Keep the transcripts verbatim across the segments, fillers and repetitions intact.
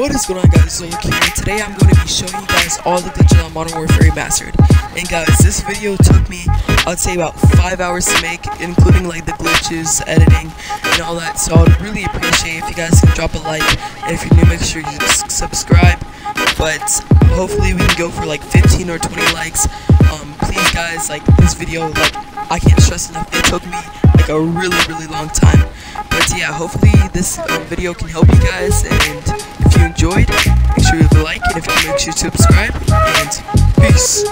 What is going on, guys? Zolk here, and today I'm going to be showing you guys all the glitches on Modern Warfare Remastered. And guys, this video took me, I'd say, about five hours to make, including like the glitches, editing, and all that. So I'd really appreciate if you guys can drop a like, and if you're new, make sure you just subscribe. But hopefully we can go for like fifteen or twenty likes. Um, please guys, like this video, like I can't stress enough, it took me like a really, really long time. But yeah, hopefully this um, video can help you guys, and if you enjoyed, make sure you leave a like, and if you make sure to subscribe, and peace.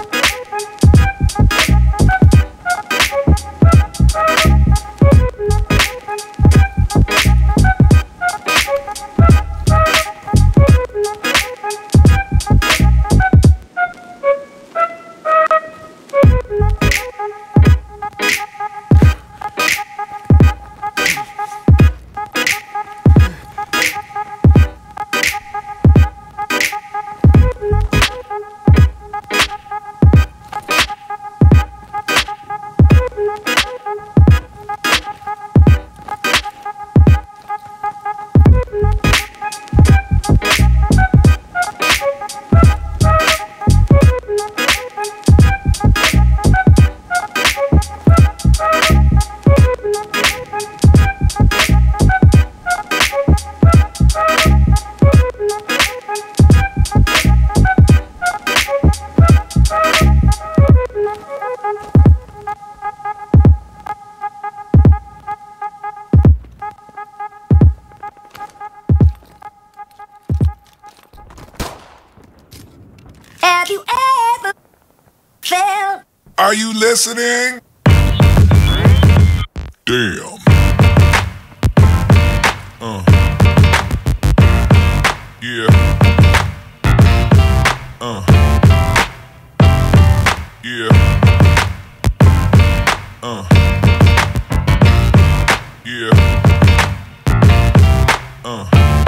Have you ever felt? Are you listening? Damn. Uh. Yeah. Uh. Yeah. Uh. Yeah. Uh.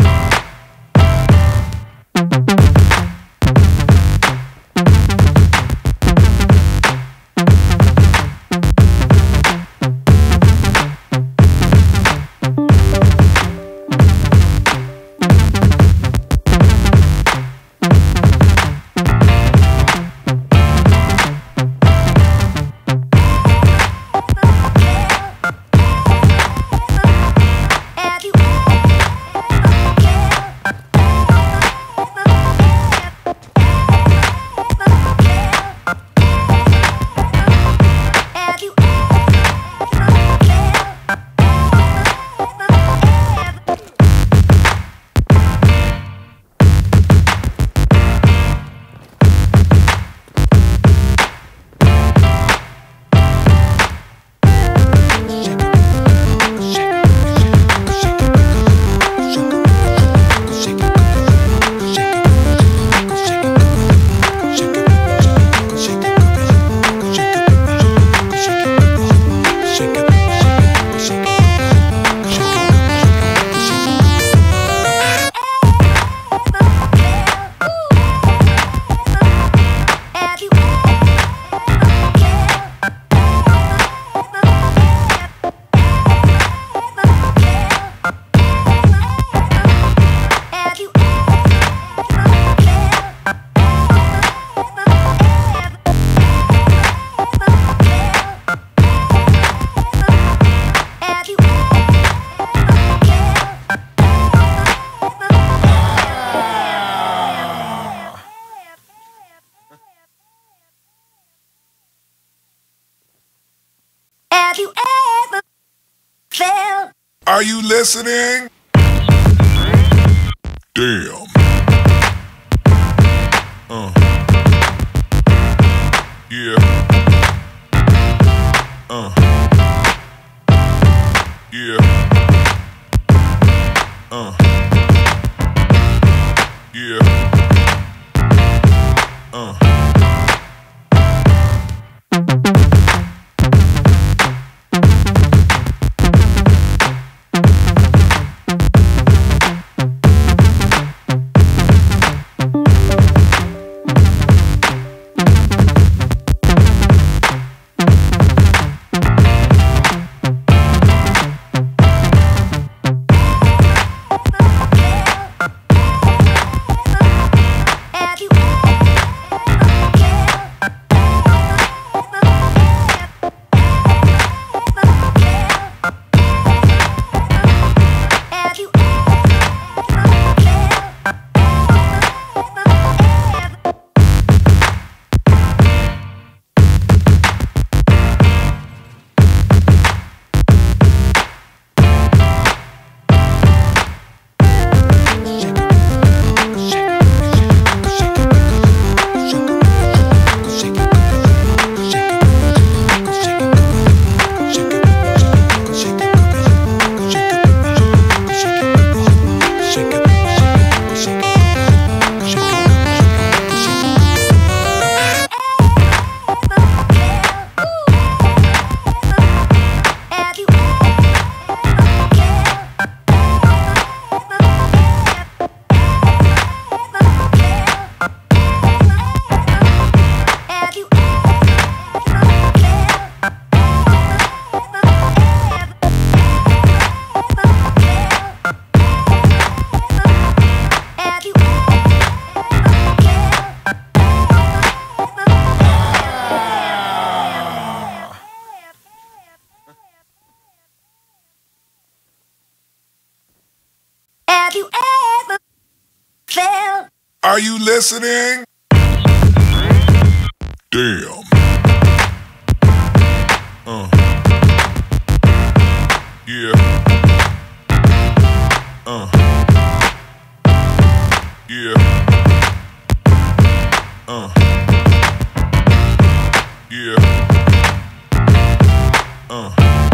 Have you ever felt? Are you listening? Damn. Uh. Yeah. Uh. Yeah. Uh. Yeah. Uh. Are you listening? Damn. Uh. Yeah. Uh. Yeah. Uh. Yeah. Uh.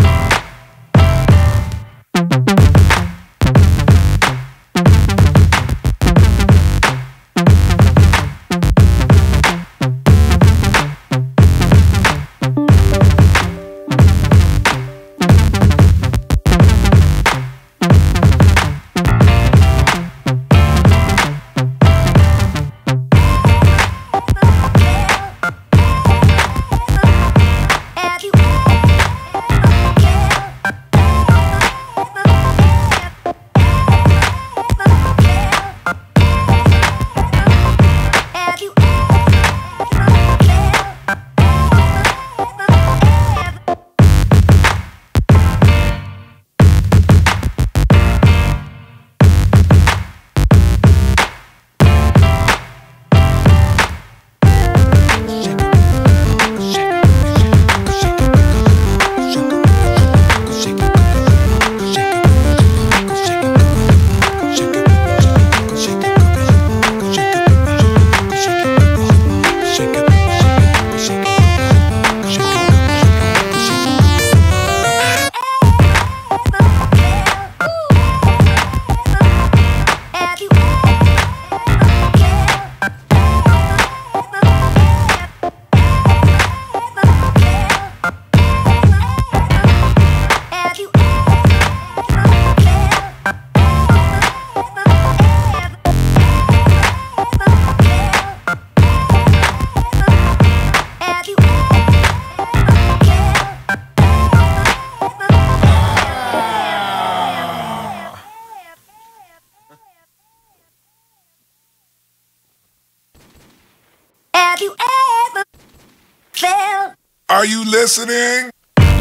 Have you ever felt? Are you listening?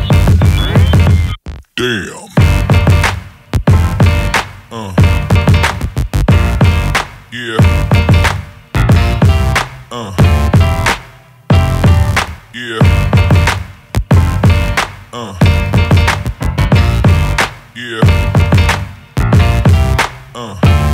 Damn. Uh. Yeah. Uh. Yeah. Uh. Yeah. Uh.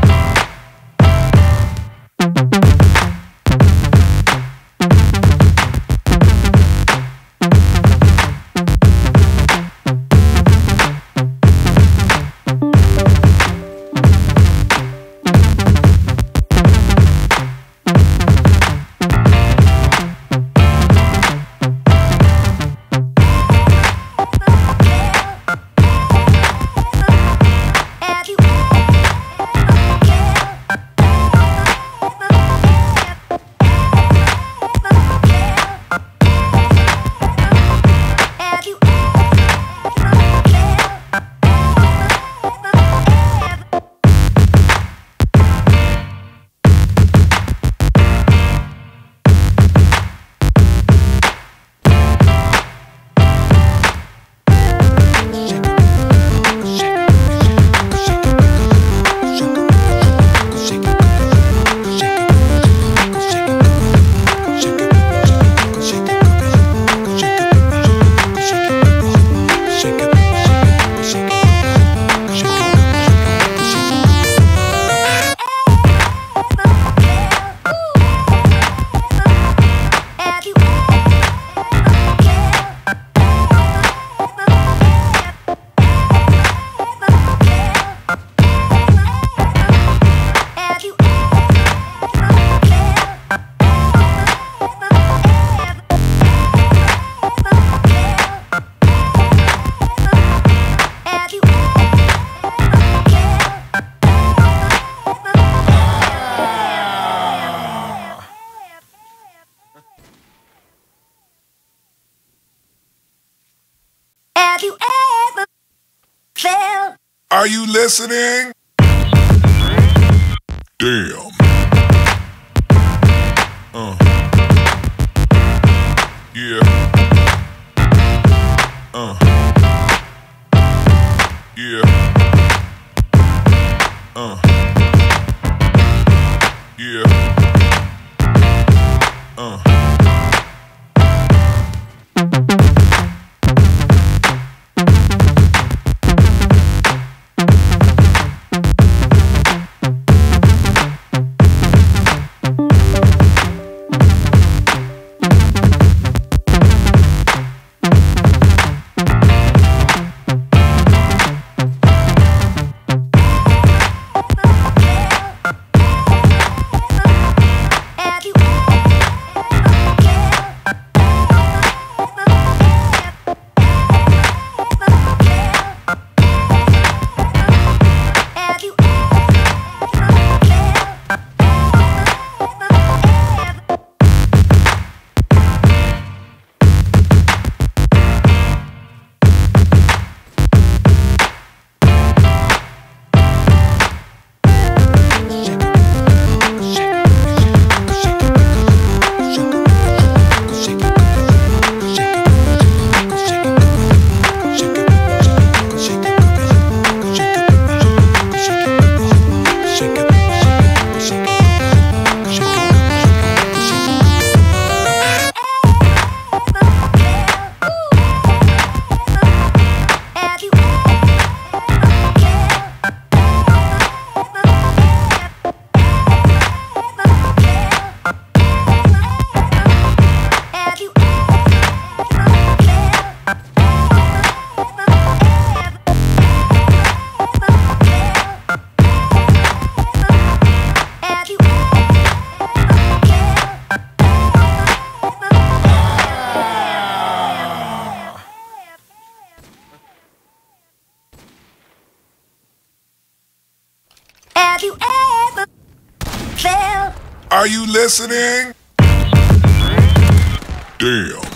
Have you ever felt? Are you listening? Damn. Uh. Yeah. Uh. Yeah. Uh. Yeah. Are you listening? Damn.